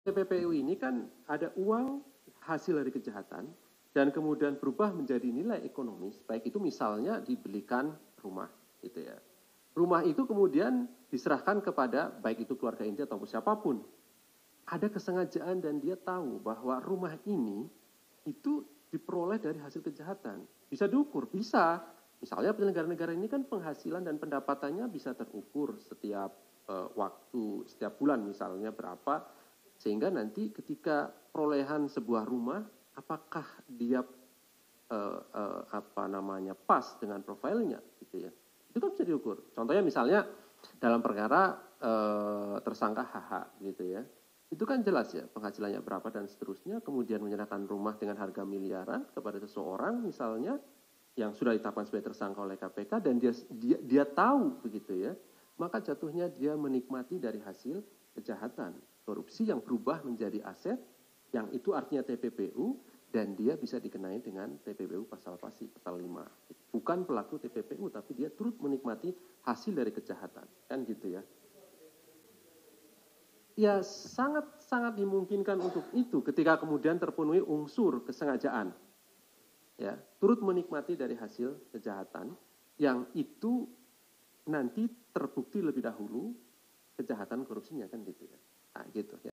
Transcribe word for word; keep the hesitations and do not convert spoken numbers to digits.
T P P U ini kan ada uang hasil dari kejahatan dan kemudian berubah menjadi nilai ekonomis, baik itu misalnya dibelikan rumah gitu ya. Rumah itu kemudian diserahkan kepada baik itu keluarga inti ataupun siapapun. Ada kesengajaan dan dia tahu bahwa rumah ini itu diperoleh dari hasil kejahatan. Bisa diukur, bisa. Misalnya penyelenggara negara ini kan penghasilan dan pendapatannya bisa terukur setiap uh, waktu, setiap bulan misalnya berapa, sehingga nanti ketika perolehan sebuah rumah, apakah dia uh, uh, apa namanya pas dengan profilnya, gitu ya? Itu kan bisa diukur. Contohnya misalnya dalam perkara uh, tersangka H H, gitu ya. Itu kan jelas ya penghasilannya berapa dan seterusnya. Kemudian menyerahkan rumah dengan harga miliaran kepada seseorang misalnya yang sudah ditetapkan sebagai tersangka oleh K P K dan dia dia, dia tahu begitu ya. Maka jatuhnya dia menikmati dari hasil kejahatan korupsi yang berubah menjadi aset, yang itu artinya T P P U, dan dia bisa dikenai dengan T P P U pasal pasal pasal lima. Bukan pelaku T P P U, tapi dia turut menikmati hasil dari kejahatan, kan gitu ya. Ya sangat-sangat dimungkinkan untuk itu ketika kemudian terpenuhi unsur kesengajaan. Ya, turut menikmati dari hasil kejahatan yang itu nanti terbukti lebih dahulu kejahatan korupsinya kan gitu ya. Nah, gitu ya.